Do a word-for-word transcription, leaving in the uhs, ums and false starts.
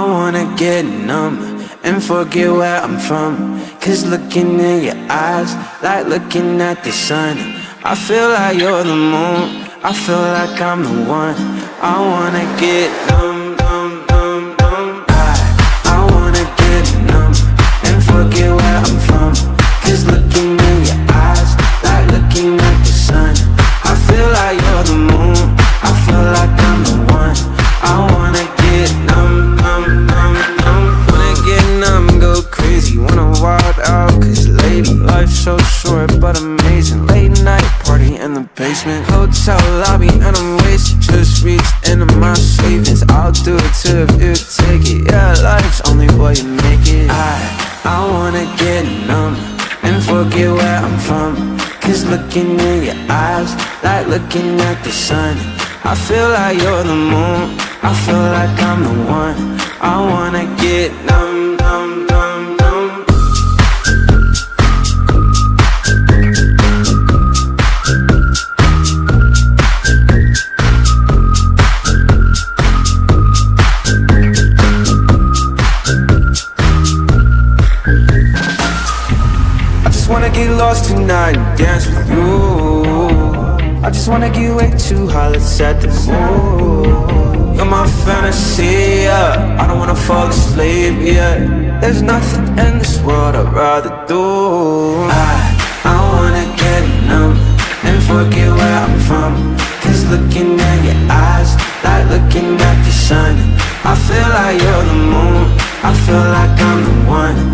wanna get numb and forget where I'm from. Cause looking in your eyes, like looking at the sun. I feel like you're the moon, I feel like I'm the one. I wanna get numb, numb, numb, numb. I, I wanna get numb and forget where I'm from. Cause looking in your eyes, like looking at the sun. I feel like you're the moon, I feel like I'm the one. I wanna get numb, numb, numb, numb. Wanna get numb, go crazy, wanna wild out. Cause lady, life's so short but amazing. Late night party in the basement, hotel lobby and I'm wasted. Just reached into my savings, I'll do it too if you take it. Yeah, life's only what you make it. I, I wanna get numb and forget where I'm from. Cause looking in your eyes, like looking at the sun. I feel like you're the moon, I feel like I'm the one. I wanna get numb, numb, numb, numb. I just wanna get lost tonight and dance with you. I just wanna get way too high, let's set the mood. You're my fantasy, yeah. I don't wanna fall asleep, yeah. There's nothing in this world I'd rather do. I, I wanna get numb and forget where I'm from. Cause looking at your eyes, like looking at the sun. I feel like you're the moon, I feel like I'm the one.